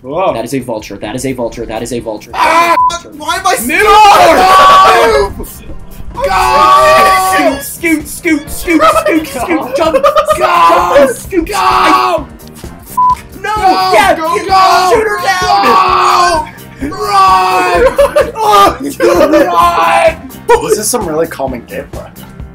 Whoa. That is a vulture. That is a vulture. That is a vulture. Ah! Why am I Move! Go! Scoot, scoot, scoot, scoot, scoot, jump, Go! scoot, Go! No! Go! Yeah! Go! Shoot her down! Go! Run! Oh, Run! This is some really calming gameplay.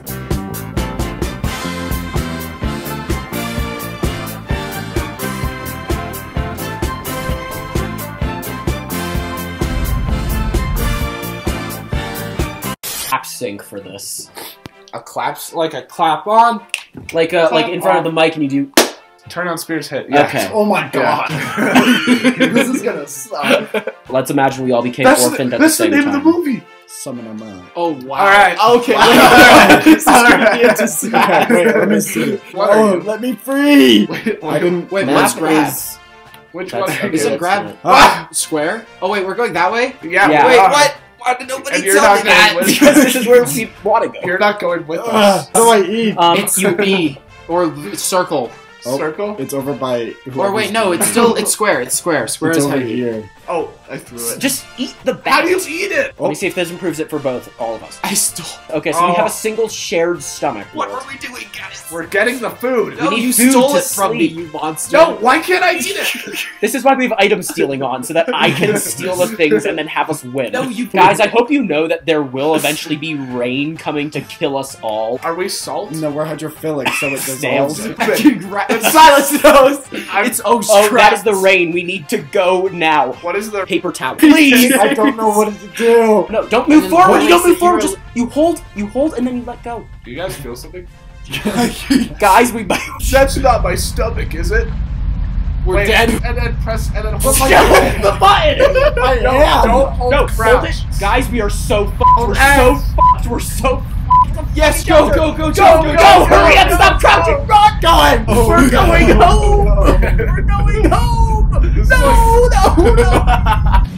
Clap sync for this. A clap, like a clap on? Like in front of the mic and you do... Turn on Spears hit. Yeah. Okay. Oh my god. This is gonna suck. Let's imagine we all became orphaned at the same time. That's the name of the movie. Summon a man. Oh, wow. Alright. Okay. This is gonna be interesting. Wait, let me see. What are you? Let me free! Wait, I didn't... wait, Map what's grab? is... Which That's- one? okay, Is it that's grab? it. Ah! Square? Oh wait, we're going that way? Yeah. Yeah. Wait, we are. what? Why did nobody And you're tell not me going that? with Because this is where we want to go. You're not going with How us. do I eat? It's B or circle. Oh, Circle? It's over by... Or wait, no, it's still square. It's square. Square It's is over how you eat. here. Oh, I threw it. Just eat the bat. How do you eat it? Let me see if this improves it for all of us. I stole. Okay, so we Oh. have a single shared stomach. What are we doing, guys? We're getting the food. No, need you food stole to it from me, sleep. you monster. No, why can't I eat it? This is why we have item stealing on, so that I can steal the things and then have us win. No, you Guys, I hope you know that there will eventually be rain coming to kill us all. Are we salt? No, we're hydrophilic, so it Snails. dissolves it. It's Silas knows. It's Oh, that is the rain. We need to go now. What is the... Paper towel. Please! I don't know what to do. No, don't move then forward. when You I don't say move forward. hero- Just you hold, and then you let go. Do you guys feel something? Guys, we That's not my stomach, is it? We're Wait, dead. And then press, and then hold my... hold the button. I No, am. don't hold No, crouch. hold it. Guys, we are so fucked. Hold We're F. so fucked. We're so fucked. Yes, go, go, go, Go, go, hurry up, stop crouching, run! Going. We're going home! We're going home! No!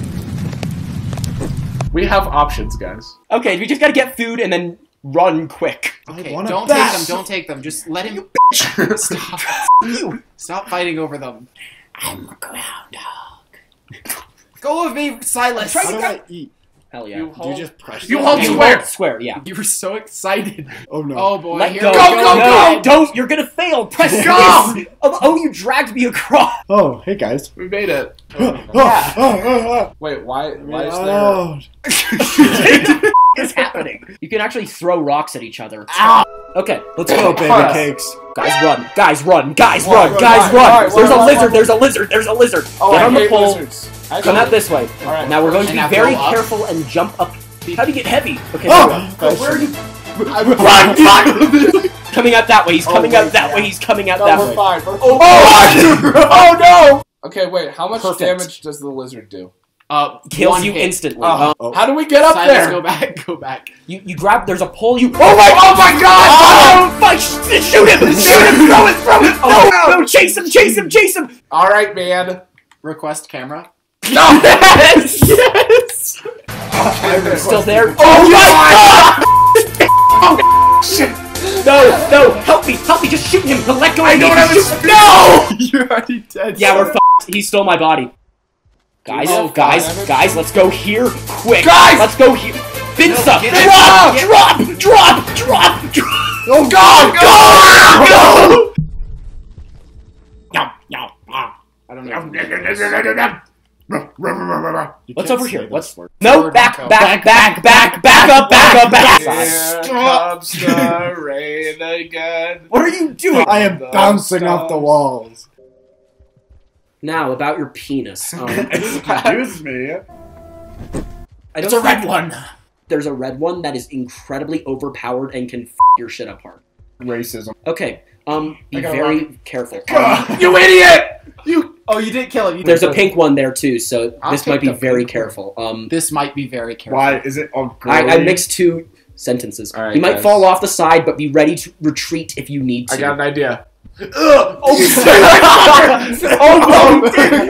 We have options, guys. Okay, we just gotta get food and then run quick. Okay, want a don't bat. take them. Don't take them. Just let him. Stop. Stop fighting over them. I'm a groundhog. Go with me, Silas. How do I eat? Hell yeah. You Do you hold... just press You it? hold You square. hold square, yeah. You were so excited. Oh no. Oh boy. Let here go. we No, don't! You're gonna fail! Press Go! this! Oh, you dragged me across! Oh, hey guys. We made it. Oh, Wait, why is there... oh. What is happening? You can actually throw rocks at each other. Ow. Okay, let's Go, go. baby Alright. cakes. Guys, run! Guys, run! Guys, Run, run! run, Guys, run, run! run, There's a run, lizard! run. There's a lizard! There's a lizard! Oh, Get I on the hate pole. lizards. I Come don't- out this way. Alright. Now we're going to And be now very go up. careful and jump up. How do you get heavy? Okay, Oh! there we go. Where are you? Run! Run! Coming out that way. He's coming wait, out that yeah. way. He's coming out No, that we're way. fine. We're Oh no! Okay, wait. How much Perfect. damage does the lizard do? Kills one you hit. instantly. Oh. How do we get up Silas, there? go back. Go back. You grab. There's a pole. You. Oh my God! Oh, fuck! Shoot him! Shoot him! Throw it! Throw it! No! No! Chase him! Chase him! Chase him! All right, man. Request camera. No! Yes! Yes! Okay, Still there? Oh my God! Oh shit! No! No! Help me! Help me! Just shoot him! Let go of I me! don't have a Just spear. shoot- No! You're already dead. Yeah, we're f***ed. He stole my body. Guys, Oh, guys, God. guys, let's go here, quick! Guys! Let's go here! BynsA! get Drop! it. Drop! Drop! Drop! Drop! Oh God! Go! I don't know. What's over here? This What's word. no? Forward, Back go. back back back back up! Back up! Back Here up! comes the rain again. What are you doing? I am bouncing off the walls. Now about your penis. Excuse me. I It's don't a red think- one. There's a red one that is incredibly overpowered and can f your shit apart. Racism. Okay, be I got a very careful. You idiot! You. Oh, you didn't kill him. You There's a didn't pink one there too, so I'll this take might be the very pink one. careful. This might be very careful. Why is it all I girly? mixed two sentences. All right, he might guys. fall off the side, but be ready to retreat if you need to. I got an idea. Oh, oh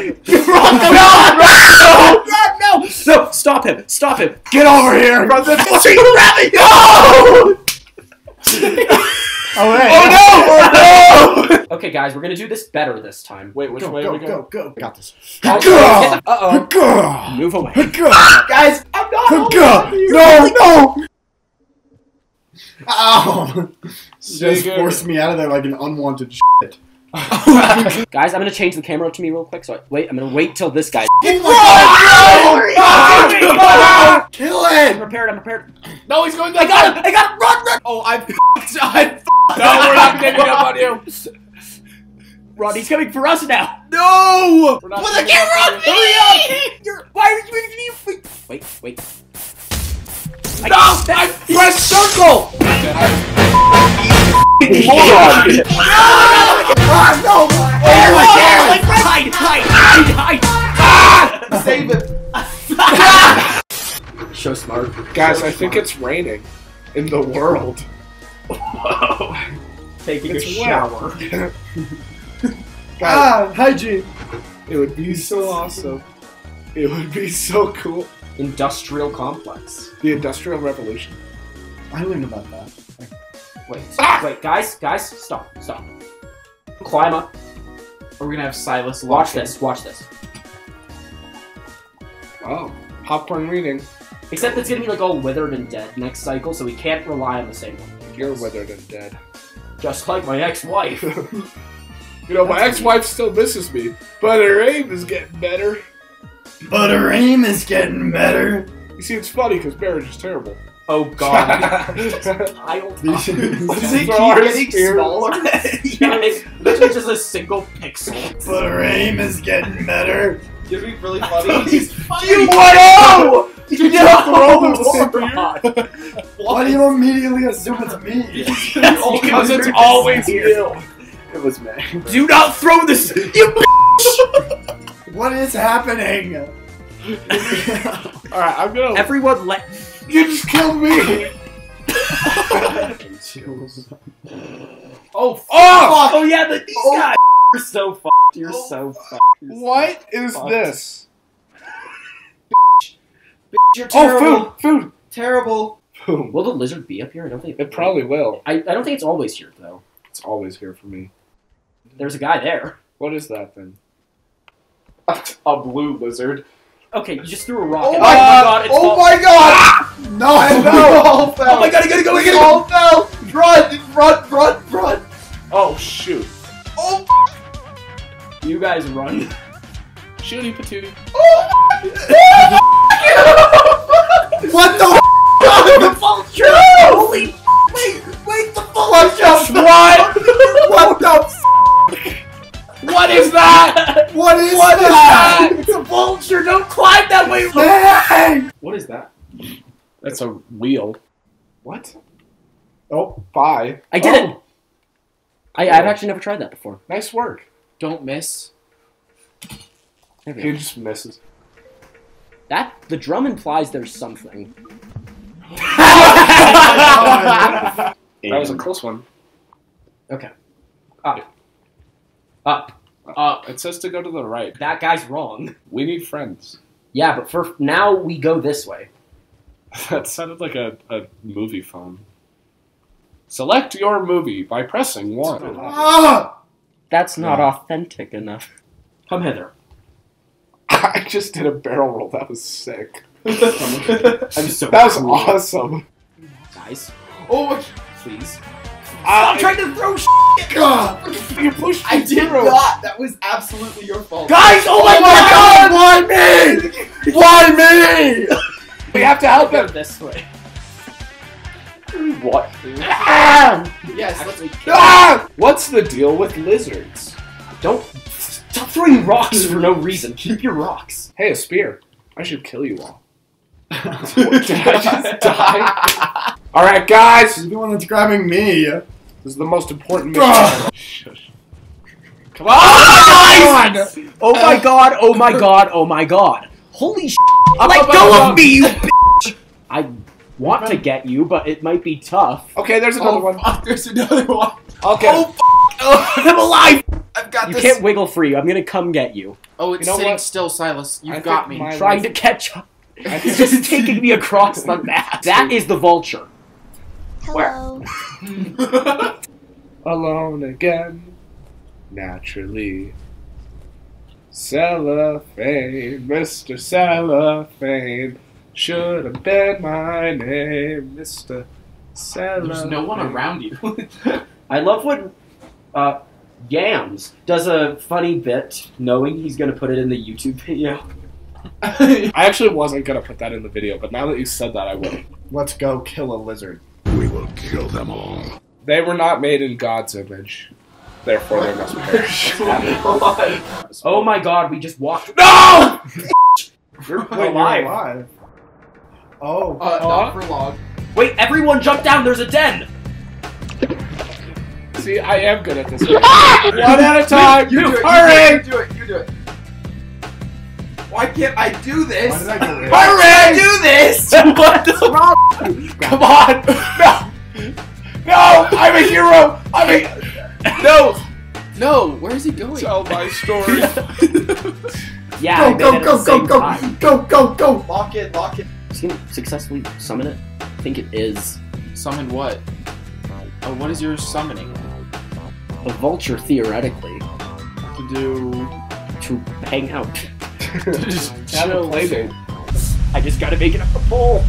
no! No! Stop him! Stop him! Get over here! Run the Rabbit! No! Oh no! Okay, guys, we're gonna do this better this time. Wait, which Go, way go, are we going? go, go. I got this. Go! Uh-oh. Move away. Guys, I'm not holding on to you. No! Ow! See Just you. forced me out of there like an unwanted shit. Guys, I'm gonna change the camera up to me real quick. So I'm gonna wait till this guy. Kill it! I'm prepared. No, he's going. I got it. Run. Oh, I'm fucked. No, we're not ganging up on you. Run. He's coming for us now. No! We're not Put the ganging up camera on on you. me! Why are you? Wait. No! I pressed circle! Moron. No! Hide. Save him. So smart. Guys, I think it's raining in the world. Taking It's a shower. Ah, hygiene. It would be so awesome. It would be so cool. Industrial complex. The Industrial Revolution. I learned about that. Wait, guys, stop. Climb up. We're gonna have Silas Watch this. Oh, popcorn reading. Except it's gonna be like all withered and dead next cycle, so we can't rely on the same one. You're withered and dead. Just like my ex-wife. You know, my ex-wife still misses me, but her aim is getting better. But her aim is getting better. You see, it's funny because marriage is terrible. Oh god. These- Does it keep Throw our getting spears. smaller? Yeah, it's literally just a single pixel. But her aim is getting better. It'd be really funny. He's You what? You throw the spear? Why do you immediately assume it's me? Because it's always you. It was me. Do not throw this. What is happening? Alright, I'm gonna. Everyone let. You just killed me! Oh, Oh! oh yeah, these guys. You're so fucked. You're so fucked. What is this? You're terrible. Oh, food! Terrible. Boom. Will the lizard be up here? I don't think It probably will. I don't think it's always here though. It's always here for me. There's a guy there. What is that then? A blue lizard. Okay, you just threw a rock. Oh at my god! It's Oh my god! No, no! All fell. Oh my god! You gotta go! We all fell! Run! Oh, shoot. Oh! You guys run. Shooty patooty. What the? The vulture! Holy! Wait! The vulture! What? What the? What is that? What is that? It's a vulture! Don't climb that way! Hey! What is that? That's a wheel. What? Oh, Bye. I did it! I've actually never tried that before. Nice work. Don't miss. There we He go. just misses. The drum implies there's something. That was a close one. Okay. Up. It says to go to the right. That guy's wrong. We need friends. Yeah, but for now we go this way. That sounded like a movie phone. Select your movie by pressing 1. Ah! That's not authentic enough. Come hither. I just did a barrel roll. That was sick. I'm so That was cool. awesome. Guys, Oh, please. I'm trying to throw God! You pushed I me did through. not. That was absolutely your fault. Guys, oh my God! Why me? Why me? We have to help Go him. this way. What? Yes, let's Ah! What's the deal with lizards? Don't stop throwing rocks for no reason. Keep your rocks. Hey, a spear. I should kill you all. Did I just die? Alright, guys. He's the one that's grabbing me. This is the most important Ah! mission. Shush. Come on! Oh my god, oh my god, oh my god. Holy sh**. Let up, go up. of me, you bitch! I want to get you, but it might be tough. Okay, there's another one. Fuck, there's another one. Okay. Oh, I'm alive! I've got You this. can't wiggle free. I'm gonna come get you. Oh, it's You know sitting what? still, Silas. I You've got think me. my- Trying to catch up. I It's think- just taking me across the map. That is the vulture. Hello. alone again. Naturally. Cellophane, Mr. Cellophane, should have been my name, Mr. Cellophane. There's no one around you. I love when Yams does a funny bit knowing he's going to put it in the YouTube video. I actually wasn't going to put that in the video, but now that you said that, I will. Let's go kill a lizard. We will kill them all. They were not made in God's image. Therefore, they must perish. Oh my god, we just walked. No! You're Wait, you're alive. alive. Oh. Not for long. Wait, everyone jump down, there's a den! See, I am good at this. One at a time! You do it. Hurry! You do it. You do it. Why can't I do this? Why did I go in? Hurry! Do this! What the wrong? Come on! No! No! I'm a hero! No! No, where is he going? Tell my story. Yeah, I Go, made it go, at the go, same go, time. go, go, go! Lock it, lock it. Is he gonna successfully summon it? I think it is. Summon what? Oh, what is your summoning? A vulture, theoretically, To do... to hang out. Just have a play date. I just gotta make it up the pole.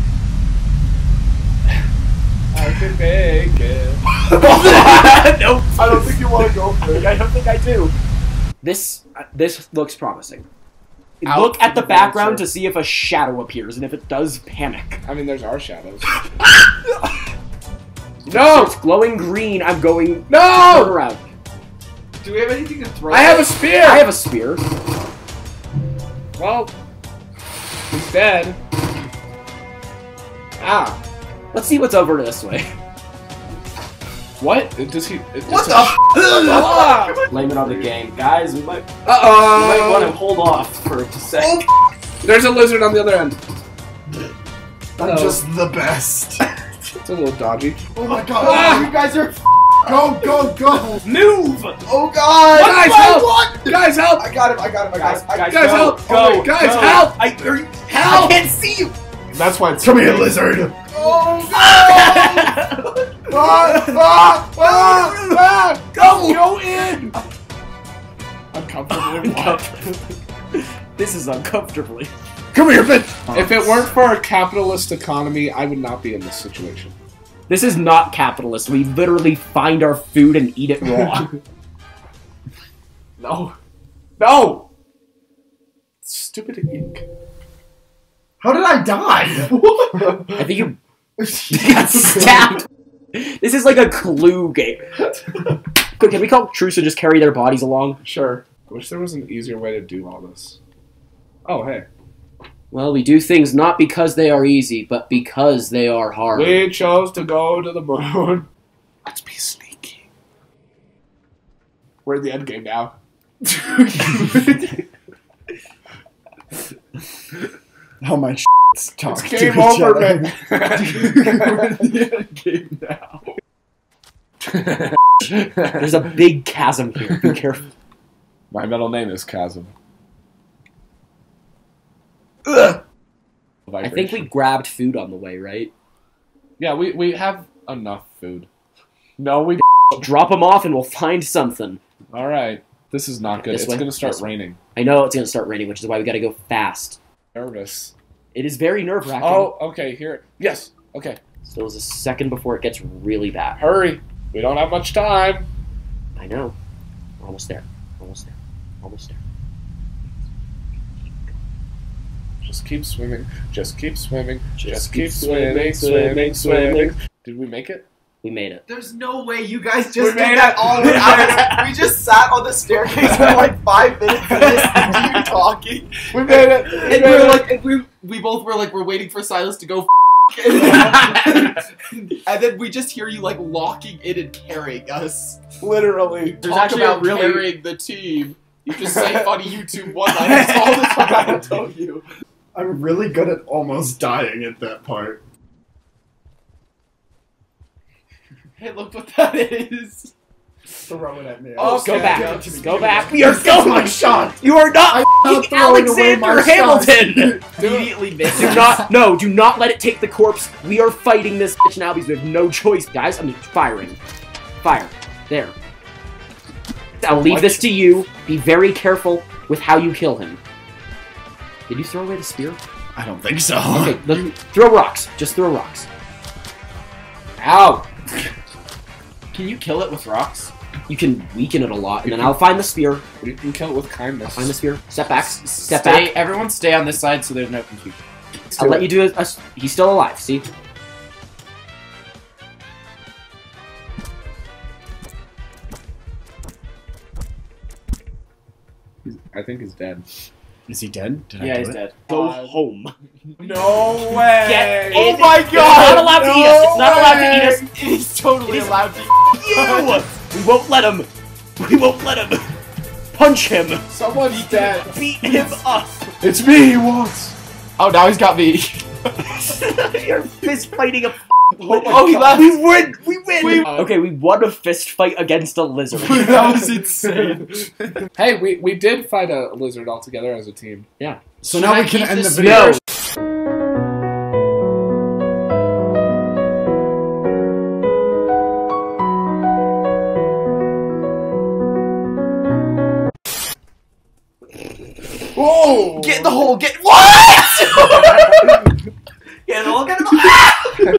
I can make it. Nope. I don't think you want to go for it. I don't think I do. This looks promising. Out Look at for the the background vulture. to see if a shadow appears, and if it does, panic. I mean, there's our shadows. So No! it's glowing green. I'm going turn No! around. Do we have anything to throw? I have a spear! I have a spear. Well, he's dead. Ah. Let's see what's over this way. What? Does he... What the Ah! Blame it on the game, guys. We might Uh-oh! want to hold off for a sec. There's a lizard on the other end. I'm just the best. It's a little dodgy. Oh my god, Ah! you guys are go, go, go! Move! Oh god! Guys, What? help! What? Guys, help! I got him, I got him, I got him. Guys, Guys, go, help! Go! Guys, go. help! I Help! can't see you! That's why it's... Come here, lizard! Oh, Ah, ah, ah, ah. Go in! Uncomfortably. This is uncomfortably. Come here, bitch! If it weren't for a capitalist economy, I would not be in this situation. This is not capitalist. We literally find our food and eat it raw. No. No! Stupid ink. How did I die? I think you got stabbed. This is like a Clue game. Can we call Truce and just carry their bodies along? Sure. I wish there was an easier way to do all this. Oh, hey. Well, we do things not because they are easy, but because they are hard. We chose to go to the moon. Let's be sneaky. We're in the end game now. How my talk It's game over, man. We're in the end game now. There's a big chasm here. Be careful. My middle name is Chasm. I think we grabbed food on the way, right? Yeah, we have enough food. No, we Drop them off and we'll find something. Alright. This is not good. This It's way? going to start This way. raining. I know it's going to start raining, which is why we got to go fast. Nervous. It is very nerve-wracking. Oh, okay, here. Yes. Okay. Still is a second before it gets really bad. Hurry. We don't have much time. I know. We're almost there. Almost there. Almost there. Just keep swimming. Just keep swimming. Just Just keep keep swimming, swimming, swimming, swimming. swimming. Did we make it? We made it. There's no way you guys We just made did that it. all without. We just sat on the staircase for like 5 minutes listening to you talking. We made it. And we were like, and we both were like, we're waiting for Silas to go. And then we just hear you like locking in and carrying us. Literally. There's Talk actually about a really- carrying the team. You just say funny YouTube one-liners all the time. I tell you. I'm really good at almost dying at that part. Hey, look what that is. Throw it at me. Oh, Go Okay, back. give it to me, Go give it back. to me. You're That's my shot. You are not I'm not fucking throwing away my Alexander shots. Hamilton. Immediately missed. Do not, no, do not let it take the corpse. We are fighting this bitch now because we have no choice. Guys, I'm firing. Fire. There. I'll leave this to you. Be very careful with how you kill him. Did you throw away the spear? I don't think so. Okay, then throw rocks. Just throw rocks. Ow! Can you kill it with rocks? You can weaken it a lot, and then I'll find the spear. You can kill it with kindness. Find the spear. Step back. Step back. Everyone stay on this side so there's no confusion. I'll let you do a... He's still alive, see? I think he's dead. Is he dead? Did I Yeah, do he's it? dead. Go home. No way! Get Oh in. my It's god! not allowed to eat us. It's not allowed to eat us. He's totally It is- allowed to. You! We won't let him. We won't let him. Punch him. Someone's dead. Beat him up. It's me he wants. Oh, now he's got me. You're fist fighting a. Oh, he left. We win. We win. Okay, we won a fist fight against a lizard. That was insane. Hey, we did fight a lizard all together as a team. Yeah. So now we can keep end the this video. No. Whoa! Get in the hole. Get what? Yeah, look at him.